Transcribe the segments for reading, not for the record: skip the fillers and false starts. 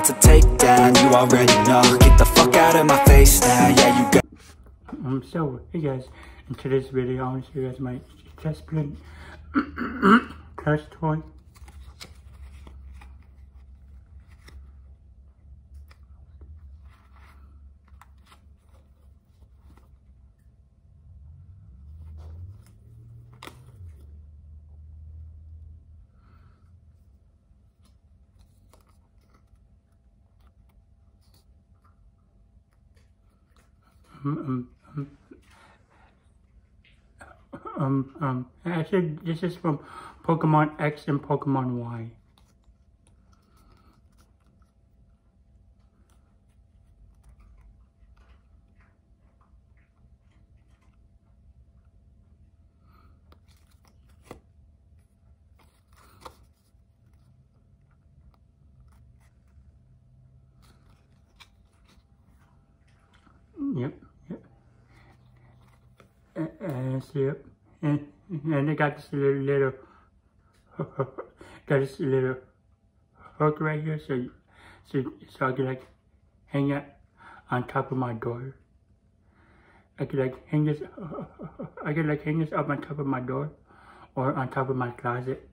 about to take down. You already know, get the fuck out of my face now. Yeah, you got So, hey guys, in today's video I want to show you guys my chest plate plush toy. Actually, this is from Pokemon X and Pokemon Y. Yep. Yep. And they got this little got this little hook right here, so I can like hang it on top of my door. I could like hang this up on top of my door or on top of my closet.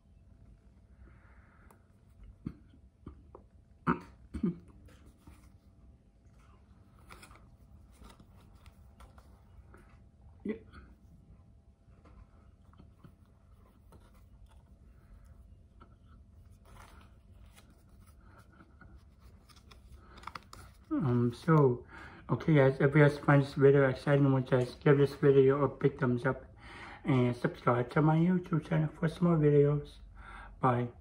So, okay guys, if you guys find this video exciting, I want you guys give this video a big thumbs up and subscribe to my YouTube channel for some more videos. Bye.